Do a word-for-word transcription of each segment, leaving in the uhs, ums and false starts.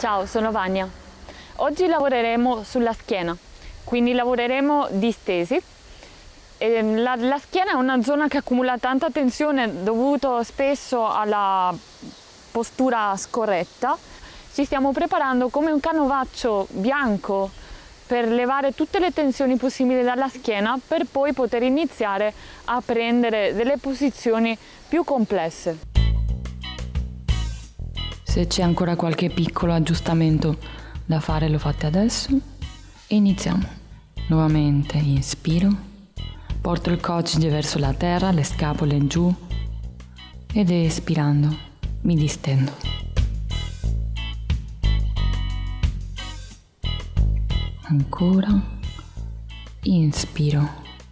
Ciao, sono Vania. Oggi lavoreremo sulla schiena, quindi lavoreremo distesi. E la, la schiena è una zona che accumula tanta tensione dovuto spesso alla postura scorretta. Ci stiamo preparando come un canovaccio bianco per levare tutte le tensioni possibili dalla schiena per poi poter iniziare a prendere delle posizioni più complesse. Se c'è ancora qualche piccolo aggiustamento da fare, lo fate adesso. Iniziamo. Nuovamente inspiro, porto il coccige verso la terra, le scapole giù ed espirando mi distendo. Ancora. Inspiro.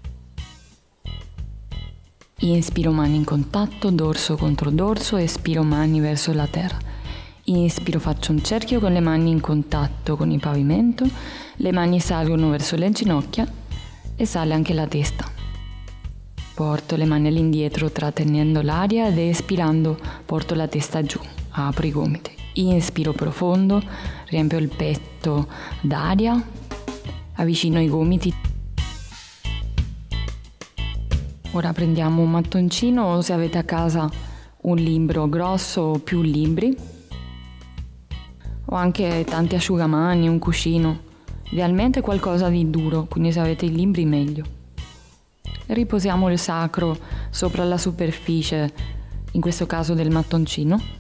Inspiro, mani in contatto, dorso contro dorso, espiro, mani verso la terra. Inspiro, faccio un cerchio con le mani in contatto con il pavimento, le mani salgono verso le ginocchia e sale anche la testa. Porto le mani all'indietro trattenendo l'aria ed espirando porto la testa giù, apro i gomiti. Inspiro profondo, riempio il petto d'aria, avvicino i gomiti. Ora prendiamo un mattoncino o, se avete a casa un libro grosso o più libri, o anche tanti asciugamani, un cuscino, idealmente qualcosa di duro, quindi se avete i libri meglio. Riposiamo il sacro sopra la superficie, in questo caso del mattoncino.